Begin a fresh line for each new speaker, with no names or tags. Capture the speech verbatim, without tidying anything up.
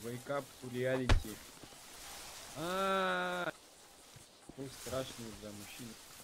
Wake up to reality. А, какой страшный за мужчина.